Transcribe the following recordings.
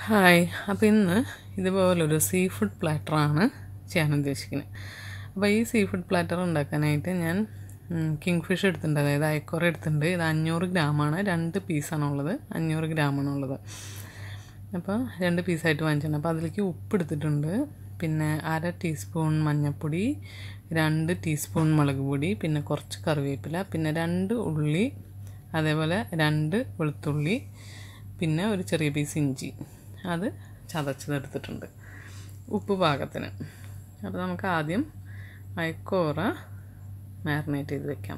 Hi. അപ്പോൾ ഇന്ന് ഇതുപോലൊരു സീ ഫുഡ് പ്ലാറ്ററാണ് ചെയ്യാൻ ഉദ്ദേശിക്കുന്നത്. അപ്പോൾ ഈ സീ ഫുഡ് പ്ലാറ്റർ ഉണ്ടാക്കാനായിട്ട് ഞാൻ കിങ് ഫിഷ് എടുത്തിട്ടുണ്ട്, അതായത് അയക്കോറ എടുത്തിട്ടുണ്ട്. ഇത് 500 ഗ്രാമാണ്, 2 പീസാണുള്ളത്, 500 ഗ്രാമാണുള്ളത്. അപ്പോൾ 2 പീസായിട്ട് വാങ്ങിച്ചിട്ടുണ്ട്. അപ്പോൾ അതിലേക്ക് ഉപ്പ് എടുത്തിട്ടുണ്ട്, പിന്നെ 1/2 ടീസ്പൂൺ മഞ്ഞൾപ്പൊടി, 2 ടീസ്പൂൺ മുളക് പൊടി, പിന്നെ കുറച്ച് കറിവേപ്പില, പിന്നെ 2 ഉള്ളി, അതേപോലെ 2 വെളുത്തുള്ളി, പിന്നെ ഒരു ചെറിയ പീസ് ഇഞ്ചി, അത് ചതച്ചതെടുത്തിട്ടുണ്ട്, ഉപ്പ് പാകത്തിന്. അപ്പോൾ നമുക്ക് ആദ്യം അയക്കോറ മാരിനേറ്റ് ചെയ്ത് വെക്കാം.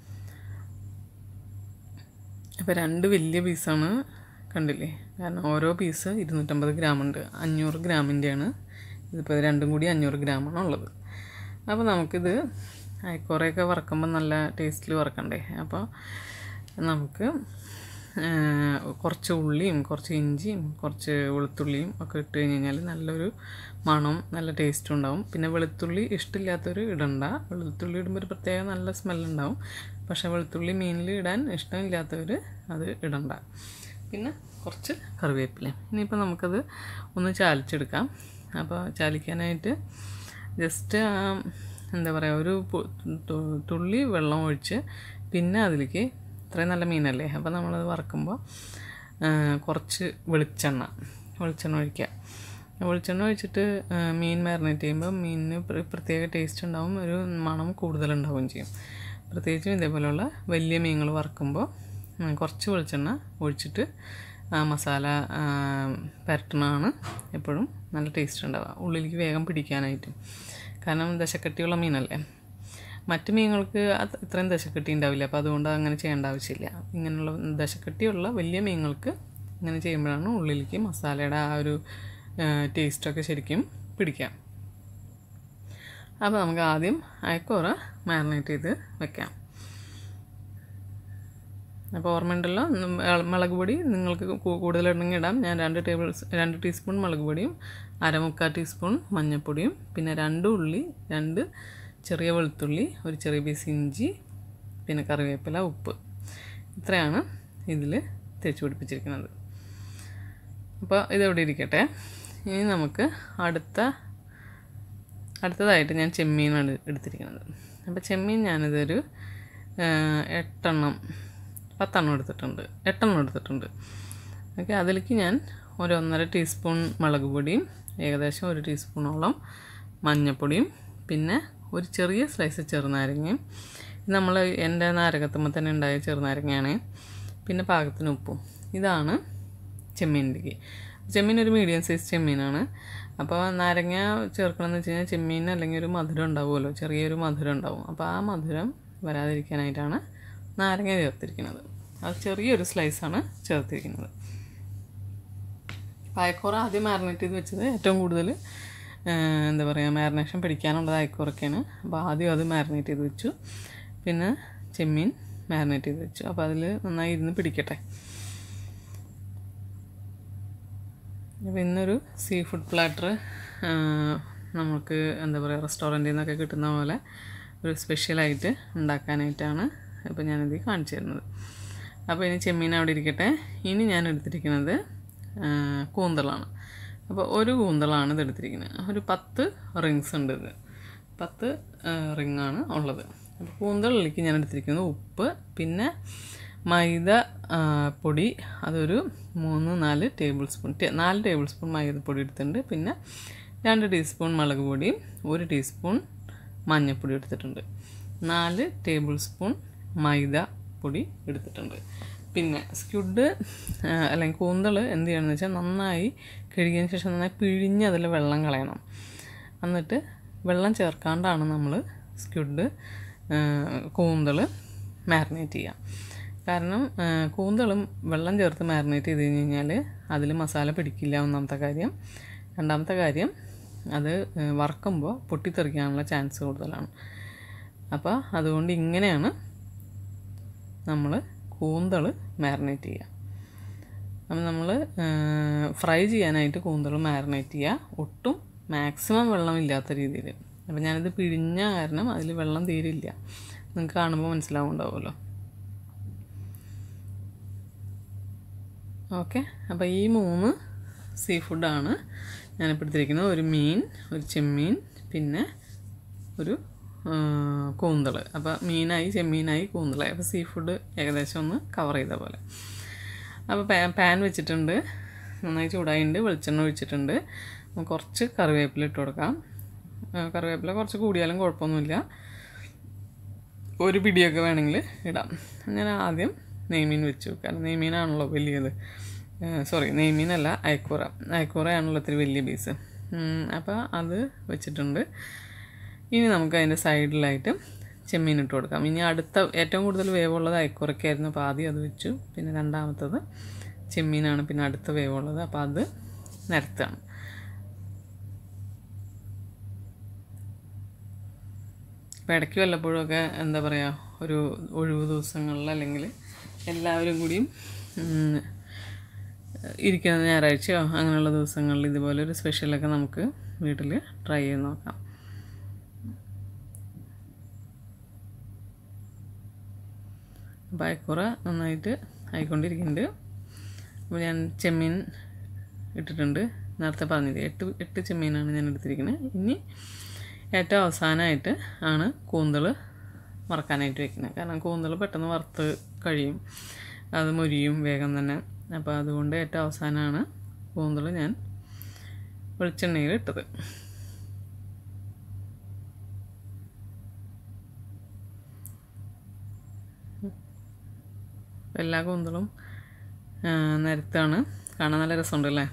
അപ്പോൾ 2 വലിയ പീസാണ്, കണ്ടില്ലേ? കാരണം ഓരോ പീസ് 250 ഗ്രാം ഉണ്ട്. 500 ഗ്രാമിൻ്റെയാണ് ഇതിപ്പോൾ, രണ്ടും കൂടി 500 ഗ്രാമാണ് ഉള്ളത്. അപ്പോൾ നമുക്കിത് അയക്കോറയൊക്കെ വറക്കുമ്പോൾ നല്ല ടേസ്റ്റിൽ വറക്കണ്ടേ. അപ്പോൾ നമുക്ക് കുറച്ച് ഉള്ളിയും കുറച്ച് ഇഞ്ചിയും കുറച്ച് വെളുത്തുള്ളിയും ഒക്കെ ഇട്ട് കഴിഞ്ഞ് കഴിഞ്ഞാൽ നല്ലൊരു മണം, നല്ല ടേസ്റ്റും ഉണ്ടാവും. പിന്നെ വെളുത്തുള്ളി ഇഷ്ടമില്ലാത്തവർ ഇടണ്ട. വെളുത്തുള്ളി ഇടുമ്പോൾ ഒരു പ്രത്യേക നല്ല സ്മെല്ലുണ്ടാവും. പക്ഷേ വെളുത്തുള്ളി മീനിൽ ഇടാൻ ഇഷ്ടമില്ലാത്തവർ അത് ഇടണ്ട. പിന്നെ കുറച്ച് കറിവേപ്പില. ഇനിയിപ്പോൾ നമുക്കത് ഒന്ന് ചാലിച്ചെടുക്കാം. അപ്പോൾ ചാലിക്കാനായിട്ട് ജസ്റ്റ് എന്താ പറയുക, ഒരു തുള്ളി വെള്ളം ഒഴിച്ച്, പിന്നെ അതിലേക്ക്, ഇത്രയും നല്ല മീനല്ലേ, അപ്പോൾ നമ്മളത് വറക്കുമ്പോൾ കുറച്ച് വെളിച്ചെണ്ണ ഒഴിക്കുക. വെളിച്ചെണ്ണ ഒഴിച്ചിട്ട് മീൻ മാരിനേറ്റ് ചെയ്യുമ്പോൾ മീനിന് പ്രത്യേക ടേസ്റ്റ് ഉണ്ടാവും, ഒരു മണം കൂടുതലുണ്ടാവുകയും ചെയ്യും. പ്രത്യേകിച്ചും ഇതേപോലെയുള്ള വലിയ മീനുകൾ വറക്കുമ്പോൾ കുറച്ച് വെളിച്ചെണ്ണ ഒഴിച്ചിട്ട് മസാല പുരട്ടണതാണ് എപ്പോഴും നല്ല ടേസ്റ്റ് ഉണ്ടാവുക, ഉള്ളിലേക്ക് വേഗം പിടിക്കാനായിട്ടും. കാരണം ദശക്കട്ടിയുള്ള മീനല്ലേ. മറ്റ് മീനുകൾക്ക് ഇത്രയും ദശക്കട്ടി ഉണ്ടാവില്ല, അപ്പോൾ അതുകൊണ്ട് അങ്ങനെ ചെയ്യേണ്ട ആവശ്യമില്ല. ഇങ്ങനെയുള്ള ദശക്കട്ടിയുള്ള വലിയ മീനുകൾക്ക് ഇങ്ങനെ ചെയ്യുമ്പോഴാണ് ഉള്ളിലേക്ക് മസാലയുടെ ആ ഒരു ടേസ്റ്റൊക്കെ ശരിക്കും പിടിക്കാം. അപ്പോൾ നമുക്ക് ആദ്യം അയക്കോറ മാരിനേറ്റ് ചെയ്ത് വെക്കാം. അപ്പോൾ ഓർമ്മയുണ്ടല്ലോ, മുളക് പൊടി നിങ്ങൾക്ക് കൂടുതലുണ്ടെങ്കിൽ ഇടാം. ഞാൻ 2 ടീസ്പൂൺ മുളക് പൊടിയും 1/4 ടീസ്പൂൺ മഞ്ഞൾപ്പൊടിയും, പിന്നെ 2 ഉള്ളി, 2 ചെറിയ വെളുത്തുള്ളി, ഒരു ചെറിയ പീസ് ഇഞ്ചി, പിന്നെ കറിവേപ്പില, ഉപ്പ്, ഇത്രയാണ് ഇതിൽ തേച്ച് പിടിപ്പിച്ചിരിക്കുന്നത്. അപ്പോൾ ഇതെവിടെ ഇരിക്കട്ടെ. ഇനി നമുക്ക് അടുത്തതായിട്ട് ഞാൻ ചെമ്മീനാണ് എടുത്തിരിക്കുന്നത്. അപ്പോൾ ചെമ്മീൻ ഞാനിതൊരു 10 എടുത്തിട്ടുണ്ട്. ഓക്കെ. അതിലേക്ക് ഞാൻ ഒരു 1.5 ടീസ്പൂൺ മുളക് പൊടിയും, ഏകദേശം 1 ടീസ്പൂണോളം മഞ്ഞൾപ്പൊടിയും, പിന്നെ ഒരു ചെറിയ സ്ലൈസ് ചെറുനാരങ്ങയും, നമ്മൾ എൻ്റെ നാരകത്തുമ്പോൾ തന്നെ ഉണ്ടായ ചെറുനാരങ്ങയാണ്, പിന്നെ പാകത്തിന് ഉപ്പും. ഇതാണ് ചെമ്മീനിലേക്ക്. ചെമ്മീൻ ഒരു മീഡിയം സൈസ് ചെമ്മീനാണ്. അപ്പോൾ നാരങ്ങ ചേർക്കണമെന്ന് വെച്ച് കഴിഞ്ഞാൽ ചെമ്മീൻ അല്ലെങ്കിൽ ഒരു മധുരം ഉണ്ടാവുമല്ലോ, ചെറിയൊരു മധുരം ഉണ്ടാവും. അപ്പോൾ ആ മധുരം വരാതിരിക്കാനായിട്ടാണ് നാരങ്ങ ചേർത്തിരിക്കുന്നത്. അത് ചെറിയൊരു സ്ലൈസാണ് ചേർത്തിരിക്കുന്നത്. അയക്കോറ ആദ്യം മാരിനേറ്റ് ചെയ്ത് വെച്ചത് ഏറ്റവും കൂടുതൽ എന്താ പറയുക, മാരിനേഷൻ പിടിക്കാനുള്ളത് അയക്കോറൊക്കെയാണ്. അപ്പോൾ ആദ്യം അത് മാരിനേറ്റ് ചെയ്ത് വെച്ചു, പിന്നെ ചെമ്മീൻ മാരിനേറ്റ് ചെയ്ത് വെച്ചു. അപ്പോൾ അതിൽ നന്നായി ഇരുന്ന് പിടിക്കട്ടെ. അപ്പോൾ ഇന്നൊരു സീ ഫുഡ് പ്ലാറ്റർ നമുക്ക് എന്താ പറയുക, റെസ്റ്റോറൻറ്റിൽ നിന്നൊക്കെ കിട്ടുന്ന പോലെ ഒരു സ്പെഷ്യലായിട്ട് ഉണ്ടാക്കാനായിട്ടാണ് ഇപ്പോൾ ഞാനിത് കാണിച്ചു തരുന്നത്. അപ്പോൾ ഇനി ചെമ്മീൻ അവിടെ ഇരിക്കട്ടെ. ഇനി ഞാൻ എടുത്തിരിക്കുന്നത് കൂന്തളാണ്. അപ്പോൾ ഒരു കൂന്തളാണ് ഇത് എടുത്തിരിക്കുന്നത്. ഒരു 10 റിങ്സ് ഉണ്ട്. ഇത് 10 റിങ്ങാണ് ഉള്ളത്. അപ്പോൾ കൂന്തളിലേക്ക് ഞാൻ എടുത്തിരിക്കുന്നത് ഉപ്പ്, പിന്നെ മൈദ പൊടി, അതൊരു 4 ടേബിൾ സ്പൂൺ മൈദപ്പൊടി എടുത്തിട്ടുണ്ട്. പിന്നെ 2 ടീസ്പൂൺ മുളക് പൊടിയും 1 ടീസ്പൂൺ മഞ്ഞൾപ്പൊടി എടുത്തിട്ടുണ്ട്. 4 ടേബിൾ സ്പൂൺ മൈദ പൊടി എടുത്തിട്ടുണ്ട്. പിന്നെ സ്ക്വിഡ് അല്ലെങ്കിൽ കൂന്തൾ എന്ത് ചെയ്യണമെന്ന് വെച്ചാൽ, നന്നായി കഴുകിയതിന് ശേഷം നന്നായി പിഴിഞ്ഞ് അതിൽ വെള്ളം കളയണം. എന്നിട്ട് വെള്ളം ചേർക്കാണ്ടാണ് നമ്മൾ കൂന്തൾ മാരിനേറ്റ് ചെയ്യുക. കാരണം കൂന്തളും വെള്ളം ചേർത്ത് മാരിനേറ്റ് ചെയ്ത് കഴിഞ്ഞ് കഴിഞ്ഞാൽ അതിൽ മസാല പിടിക്കില്ല, ഒന്നാമത്തെ കാര്യം. രണ്ടാമത്തെ കാര്യം, അത് വറക്കുമ്പോൾ പൊട്ടിത്തെറിക്കാനുള്ള ചാൻസ് കൂടുതലാണ്. അപ്പോൾ അതുകൊണ്ട് ഇങ്ങനെയാണ് നമ്മൾ കൂന്തൾ മാരിനേറ്റ് ചെയ്യുക. അപ്പം നമ്മൾ ഫ്രൈ ചെയ്യാനായിട്ട് കൂന്തൾ മാരിനേറ്റ് ചെയ്യുക, ഒട്ടും മാക്സിമം വെള്ളമില്ലാത്ത രീതിയിൽ. അപ്പോൾ ഞാനിത് പിഴിഞ്ഞ കാരണം അതിൽ വെള്ളം തീരില്ല, നിങ്ങൾക്ക് കാണുമ്പോൾ മനസ്സിലാവുന്നുണ്ടാവുമല്ലോ. ഓക്കെ. അപ്പോൾ ഈ 3 സീ ഫുഡാണ് ഞാനിപ്പോൾ എടുത്തിരിക്കുന്നത്. ഒരു മീൻ, ഒരു ചെമ്മീൻ, പിന്നെ ഒരു കൂന്തൾ. അപ്പോൾ മീനായി, ചെമ്മീനായി, കൂന്തളായി. അപ്പോൾ സീ ഫുഡ് ഏകദേശം ഒന്ന് കവർ ചെയ്ത പോലെ. അപ്പോൾ പാൻ വെച്ചിട്ടുണ്ട്, നന്നായി ചൂടായിട്ടുണ്ട്, വെളിച്ചെണ്ണ ഒഴിച്ചിട്ടുണ്ട്. കുറച്ച് കറിവേപ്പില ഇട്ട് കൊടുക്കാം. കറിവേപ്പില കുറച്ച് കൂടിയാലും കുഴപ്പമൊന്നുമില്ല, ഒരു പിടിയൊക്കെ വേണമെങ്കിൽ ഇടാം. ഞാൻ ആദ്യം നെയ്മീൻ വെച്ചു, കാരണം നെയ്മീനാണല്ലോ വലിയത്. നെയ്മീനല്ല, അയക്കൂറയാണല്ലോ ഇത്തിരി വലിയ പീസ്. അപ്പോൾ അത് വെച്ചിട്ടുണ്ട്. ഇനി നമുക്ക് അതിൻ്റെ സൈഡിലായിട്ട് ചെമ്മീൻ ഇട്ട് കൊടുക്കാം. ഇനി അടുത്ത ഏറ്റവും കൂടുതൽ വേവുള്ളത് അയക്കൂറയ്ക്കായിരുന്നു, അപ്പോൾ ആദ്യം അത് വെച്ചു. പിന്നെ രണ്ടാമത്തത് ചെമ്മീനാണ്, പിന്നെ അടുത്ത വേവുള്ളത്. അപ്പോൾ അത് നിരത്താണ്. അപ്പോൾ ഇടയ്ക്ക് വല്ലപ്പോഴൊക്കെ എന്താ പറയുക, ഒരു ഒഴിവ് ദിവസങ്ങളിൽ അല്ലെങ്കിൽ എല്ലാവരും കൂടിയും ഇരിക്കുന്ന ഞായറാഴ്ചയോ അങ്ങനെയുള്ള ദിവസങ്ങളിൽ ഇതുപോലെ ഒരു സ്പെഷ്യലൊക്കെ നമുക്ക് വീട്ടിൽ ട്രൈ ചെയ്ത് നോക്കാം. അപ്പോൾ അയക്കൂറ നന്നായിട്ട് ആയിക്കൊണ്ടിരിക്കുന്നുണ്ട്. അപ്പോൾ ഞാൻ ചെമ്മീൻ ഇട്ടിട്ടുണ്ട്. നേരത്തെ പറഞ്ഞില്ലേ, 8 ചെമ്മീനാണ് ഞാൻ എടുത്തിരിക്കുന്നത്. ഇനി ഏറ്റവും അവസാനമായിട്ട് ആണ് കൂന്തൾ വറക്കാനായിട്ട് വെക്കുന്നത്. കാരണം കൂന്തൾ പെട്ടെന്ന് വറുത്ത് കഴിയും, അത് മൊരിയും വേഗം തന്നെ. അപ്പോൾ അതുകൊണ്ട് ഏറ്റവും അവസാനമാണ് കൂന്തൾ ഞാൻ വെളിച്ചെണ്ണയിൽ ഇട്ടത്. എല്ലാ കൂന്തളും നിരത്താണ്, കാണാൻ നല്ല രസമുണ്ടല്ലേ.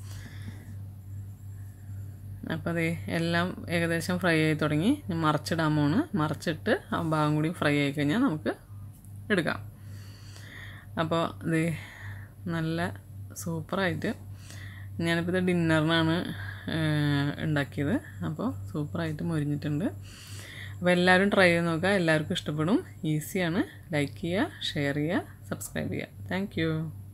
അപ്പോൾ അതേ എല്ലാം ഏകദേശം ഫ്രൈ ആയി തുടങ്ങി. ഞാൻ മറച്ചിടാൻ പോണ്. മറച്ചിട്ട് ആ ഭാഗം കൂടി ഫ്രൈ ആയി കഴിഞ്ഞാൽ നമുക്ക് എടുക്കാം. അപ്പോൾ ഇത് നല്ല സൂപ്പറായിട്ട്, ഞാനിപ്പോൾ ഇത് ഡിന്നറിനാണ് ഉണ്ടാക്കിയത്. അപ്പോൾ സൂപ്പറായിട്ട് മൊരിഞ്ഞിട്ടുണ്ട്. അപ്പോൾ എല്ലാവരും ട്രൈ ചെയ്ത് നോക്കുക, എല്ലാവർക്കും ഇഷ്ടപ്പെടും. ഈസിയാണ്. ലൈക്ക് ചെയ്യുക, ഷെയർ ചെയ്യുക, സബ്സ്ക്രൈബ് ചെയ്യുക. Thank U.